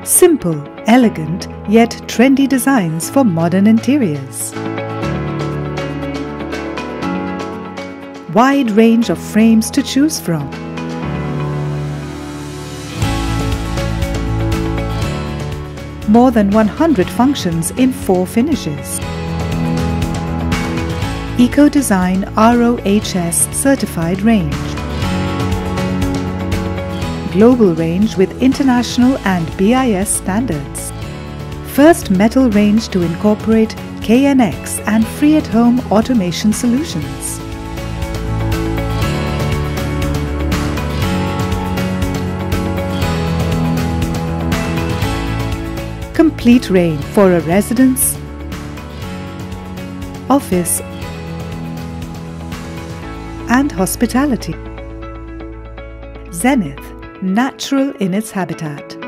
Simple, elegant, yet trendy designs for modern interiors. Wide range of frames to choose from. More than 100 functions in 4 finishes. Eco-Design RoHS certified range. Global range with international and BIS standards. First metal range to incorporate KNX and free at home automation solutions. Complete range for a residence, office and hospitality. Zenit, natural in its habitat.